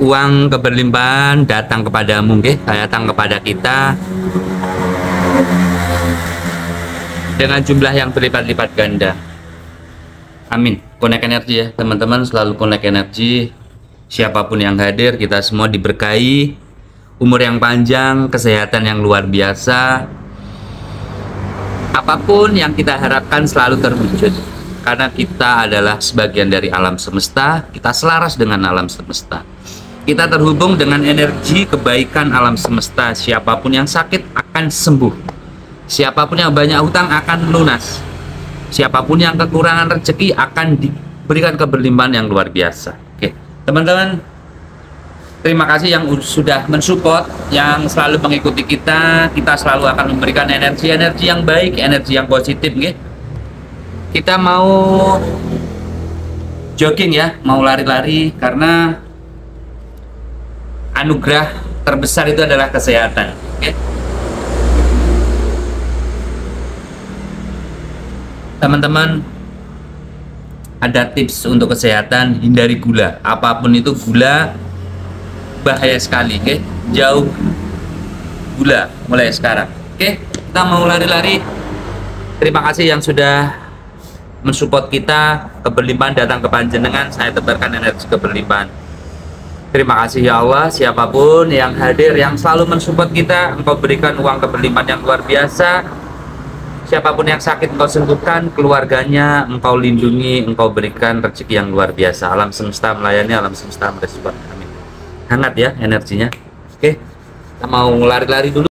uang keberlimpahan datang kepadamu, datang kepada kita dengan jumlah yang berlipat-lipat ganda. Amin. Connect energi ya teman-teman, selalu connect energi. Siapapun yang hadir, kita semua diberkahi umur yang panjang, kesehatan yang luar biasa. Apapun yang kita harapkan selalu terwujud, karena kita adalah sebagian dari alam semesta. Kita selaras dengan alam semesta. Kita terhubung dengan energi kebaikan alam semesta. Siapapun yang sakit akan sembuh. Siapapun yang banyak hutang akan lunas. Siapapun yang kekurangan rezeki akan diberikan keberlimpahan yang luar biasa. Oke, teman-teman, terima kasih yang sudah mensupport, yang selalu mengikuti kita. Kita selalu akan memberikan energi-energi yang baik, energi yang positif. Kita mau jogging ya, mau lari-lari, karena anugerah terbesar itu adalah kesehatan. Teman-teman, ada tips untuk kesehatan: hindari gula. Apapun itu, gula bahaya sekali. Jauh gula mulai sekarang. Kita mau lari-lari. Terima kasih yang sudah mensupport kita. Keberlimpahan datang ke panjenengan. Saya tebarkan energi keberlimpahan. Terima kasih ya Allah. Siapapun yang hadir, yang selalu mensupport kita, Engkau berikan uang keberlimpahan yang luar biasa. Siapapun yang sakit, Engkau sembuhkan. Keluarganya Engkau lindungi. Engkau berikan rezeki yang luar biasa. Alam semesta melayani, alam semesta merespon. Amin. Hangat ya energinya. Kita mau lari-lari dulu.